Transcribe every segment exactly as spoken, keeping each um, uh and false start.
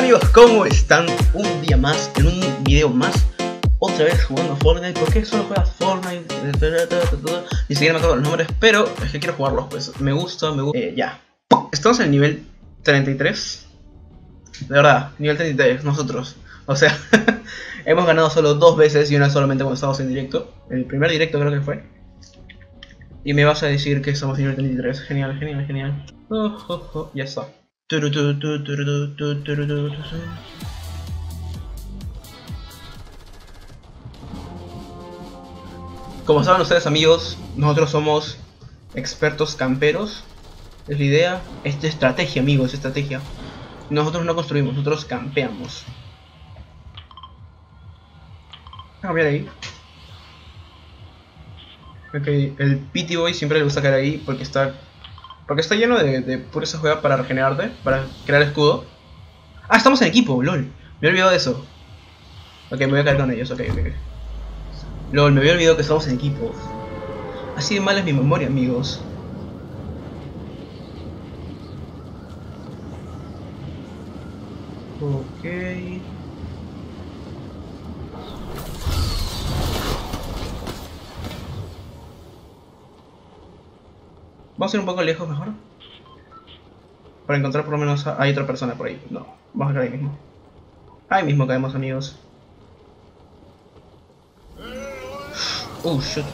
amigos, ¿cómo están? Un día más, en un video más. Otra vez jugando Fortnite. ¿Por qué solo juegas Fortnite? Ni siquiera me acuerdo los nombres, pero es que quiero jugarlos, pues. Me gusta, me gusta. Eh, ya. Estamos en el nivel treinta y tres. De verdad, nivel treinta y tres, nosotros. O sea, hemos ganado solo dos veces y una solamente cuando estábamos en directo. El primer directo creo que fue. Y me vas a decir que somos nivel treinta y tres. Genial, genial, genial. Oh, oh, oh. Ya está. Como saben ustedes, amigos, nosotros somos expertos camperos. Es la idea. Es estrategia, amigos, es estrategia. Nosotros no construimos, nosotros campeamos. Voy a cambiar ahí. Ok, el P T Boy siempre le gusta caer ahí porque está Porque está lleno de, de pura esa juega para regenerarte, para crear escudo. Ah, estamos en equipo, lol. Me he olvidado de eso. Ok, me voy a caer con ellos, ok, ok. Lol, me había olvidado que estamos en equipo. Así de mala es mi memoria, amigos. Ok. Vamos a ir un poco lejos mejor. Para encontrar por lo menos a... hay otra persona por ahí. No, vamos a caer ahí mismo. Ahí mismo caemos, amigos. Uh, shoot.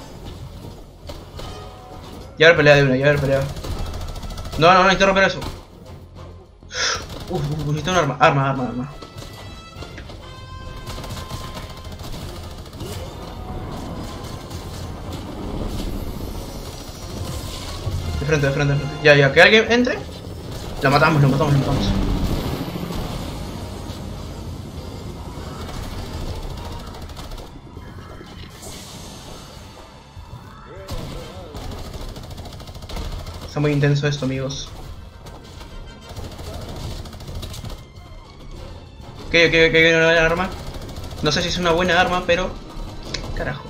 Ya haber peleado de una, ya haber peleado. No, no, no, necesito romper eso. Uf, uh, necesito un arma, arma, arma, arma. De frente, de frente, de frente. Ya, ya, que alguien entre. Lo matamos, lo matamos, lo matamos. Está muy intenso esto, amigos. Ok, ok, ok, una buena arma. No sé si es una buena arma, pero... carajo.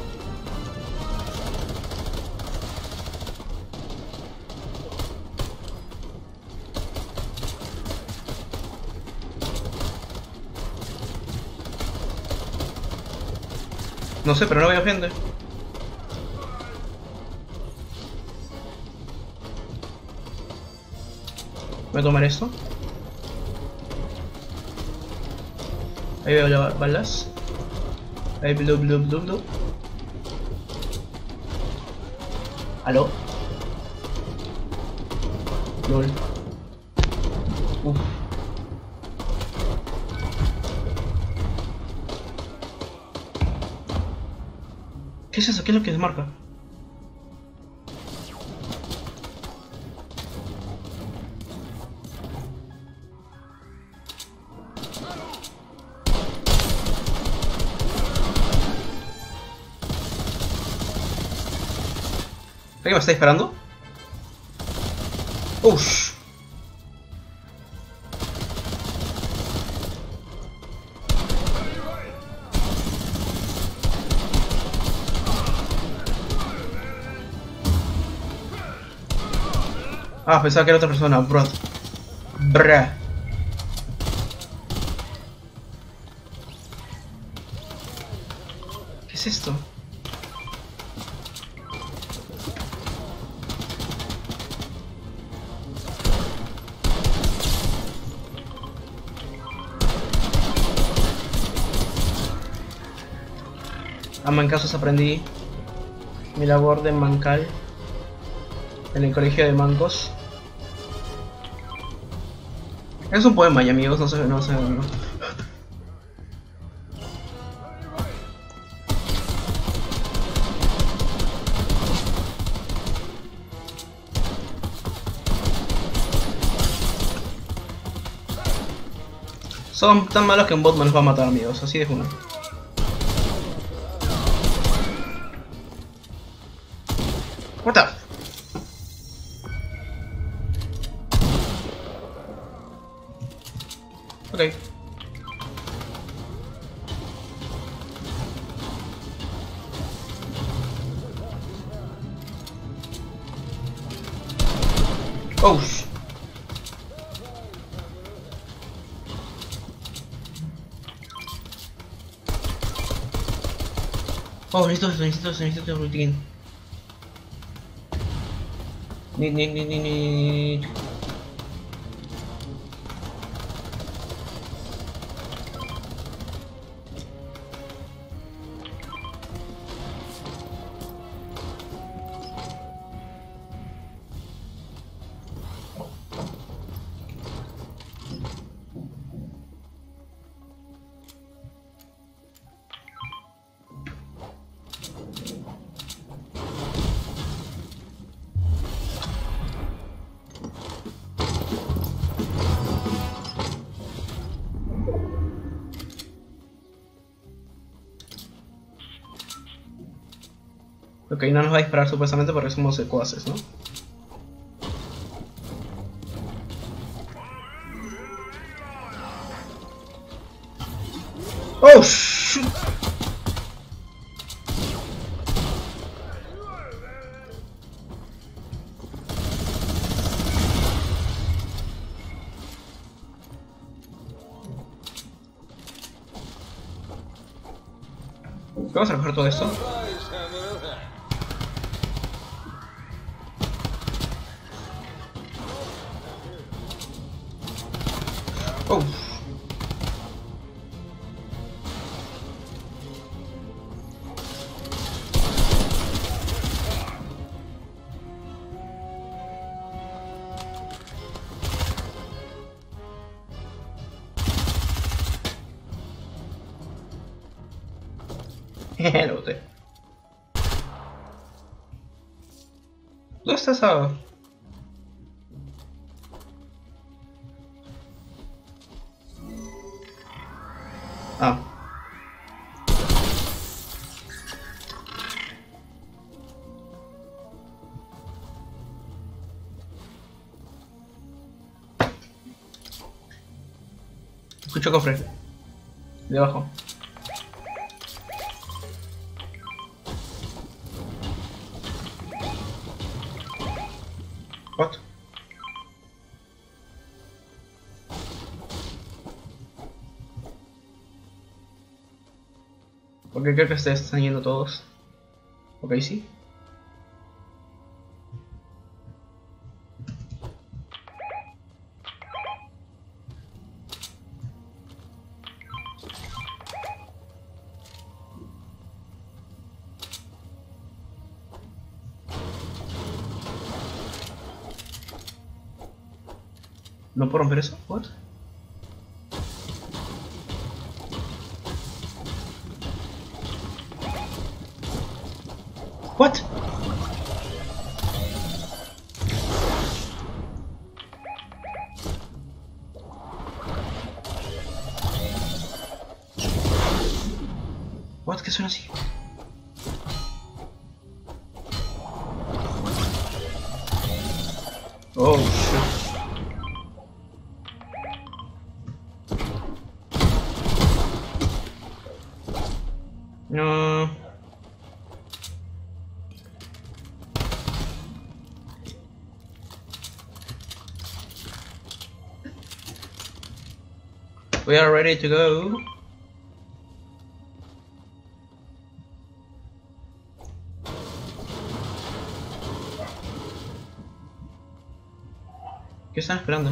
No sé, pero no veo gente. Voy a tomar esto. Ahí veo las balas. Ahí blue, blue, blue, blue. ¿Aló? Lol. Uf. ¿Qué es eso? ¿Qué es lo que desmarca? ¿Alguien me está disparando? Ush. Ah, pensaba que era otra persona, bro. Bruh. ¿Qué es esto? A mancazos aprendí mi labor de mancal en el colegio de mancos. Es un poema, y amigos, no sé, no sé. No. Son tan malos que un bot me los va a matar, amigos, así de uno. What the? Ok. Oh, Oh, necesito esto, necesito esto, necesito esto, botiquín. Ni, ni, ni, ni, ni. Ok, no nos va a disparar supuestamente porque somos secuaces, ¿no? ¡Oh, shoot! Vamos a recoger todo esto. Oh. Jeje, lo boté. ¿Dónde está esa? Ah. Escucho cofre. De abajo. What? Porque creo que se están yendo todos. Ok, sí. ¿No puedo romper eso? What? What? What? ¿Qué suena así? Oh shit. No. We are ready to go. ¿Qué están esperando?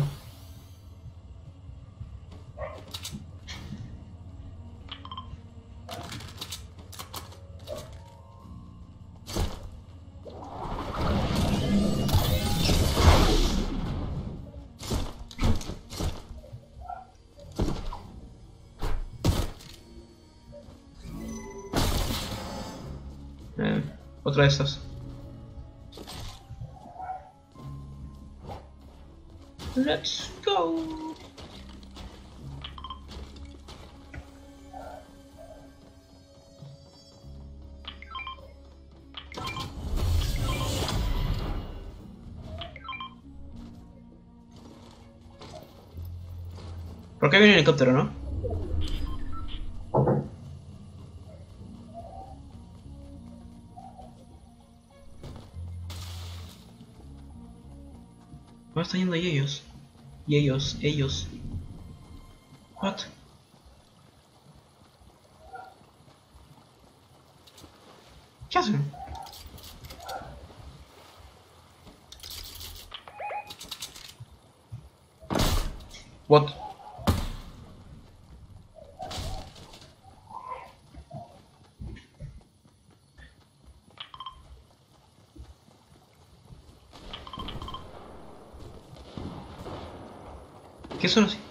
Eh, otra de estas. Let's go. ¿Por qué viene el helicóptero, no? ¿Dónde están yendo ellos? Y ellos, ellos. What? ¿Qué hacen? What? ¿Qué son así?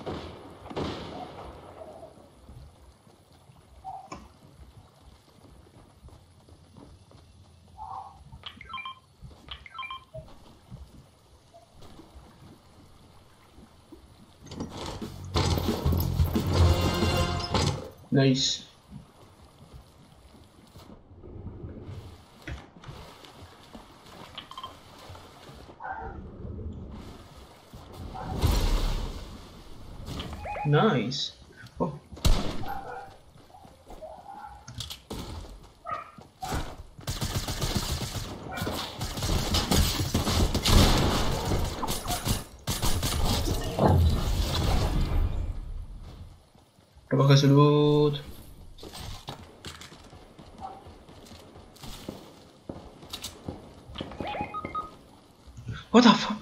Nice. Nice. Oh. Recoge su loot. What the fuck?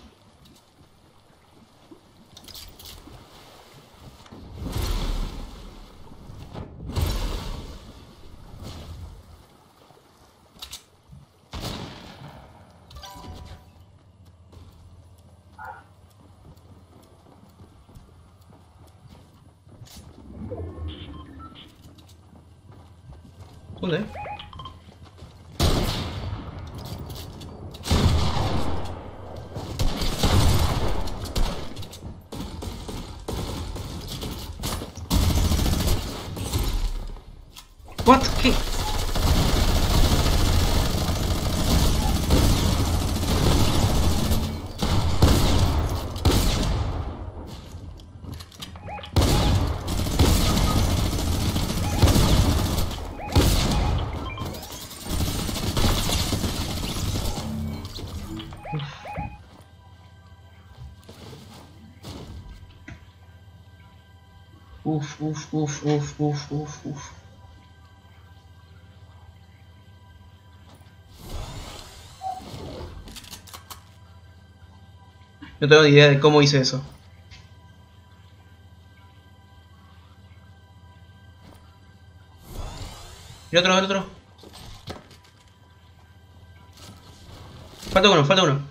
¿Dónde? What? ¿Qué? Uf, uf, uf, uf, uf, uf, uf. No tengo ni idea de cómo hice eso. Y otro, el otro. Falta uno, falta uno.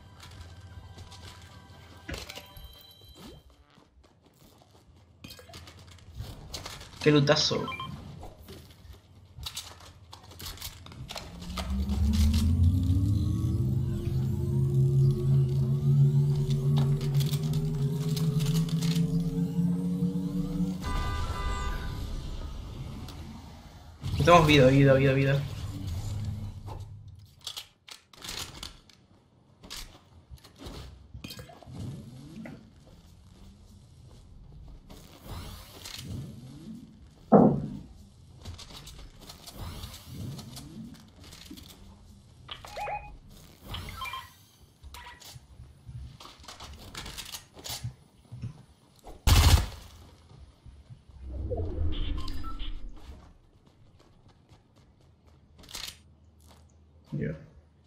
Qué lutazo. Tenemos vida, vida, vida, vida. Yeah.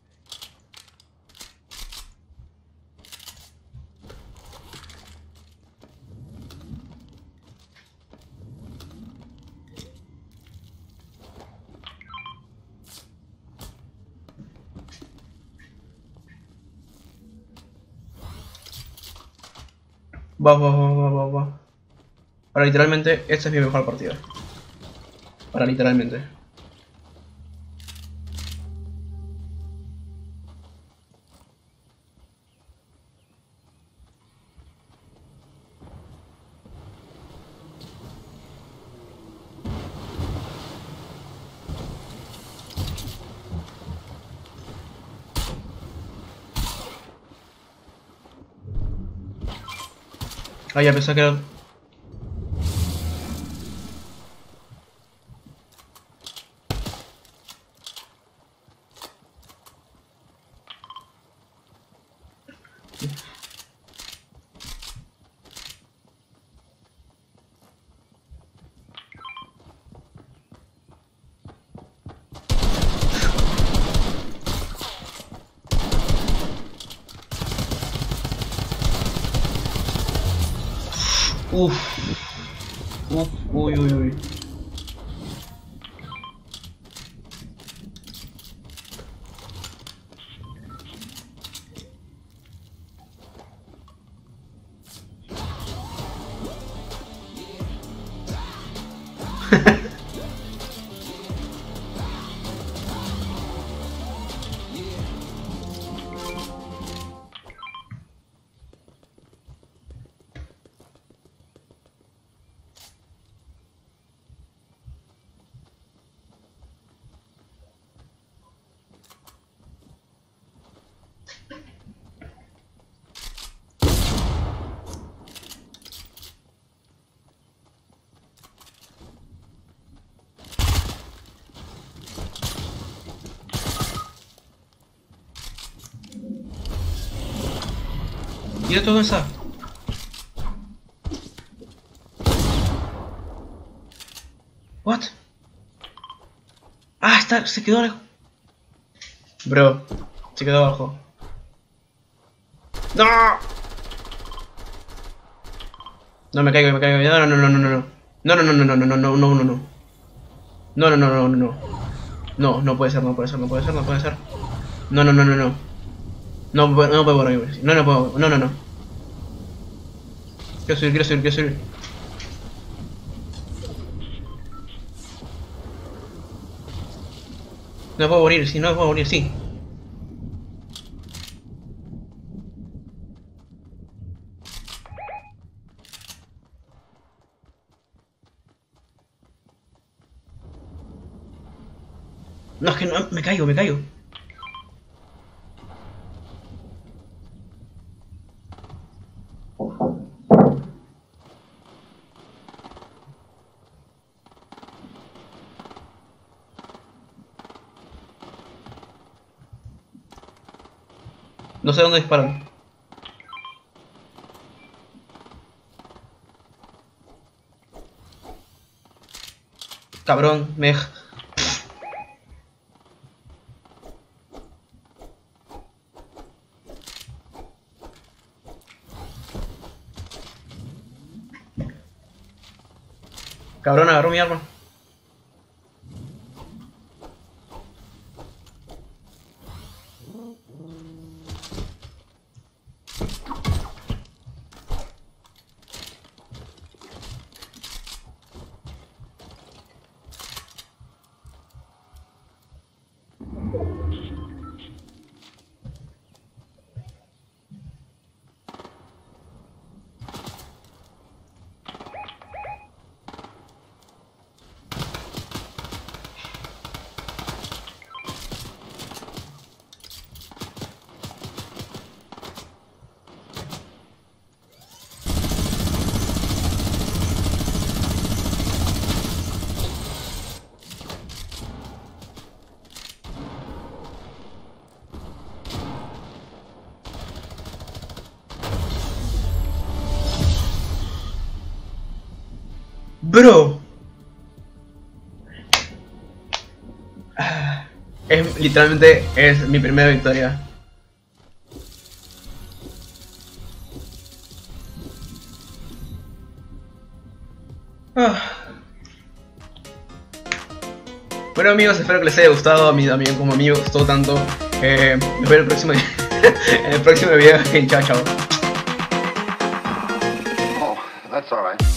Va, va, va, va, va, va. Ahora literalmente, esta es mi mejor partida. Ahora literalmente. Ah, ya pensé que era... Uff. Uf, uy, uy, uy. ¿Y esto dónde está? What? Ah, está, se quedó lejos. Bro, se quedó abajo. ¡No! No, me caigo, me caigo. No, no, no, no, no, no. No, no, no, no, no, no, no, no, no, no, no. No, no, no, no, no, no. No, no puede ser, no puede ser, no puede ser, no puede ser. No, no, no, no, no. No, no puedo por ahí. No, no puedo. No, no, no. Quiero subir, quiero subir, quiero subir. No puedo morir, sí, no puedo morir, sí. No, es que no, me caigo, me caigo. No sé dónde disparan. Cabrón, me... Cabrón, agarró mi arma. Bro. Es literalmente es mi primera victoria. Ah. Bueno amigos, espero que les haya gustado. A mí también, como a mí me gustó tanto. Eh, nos vemos en el próximo en el próximo video. Chao, chao. Oh, that's all right.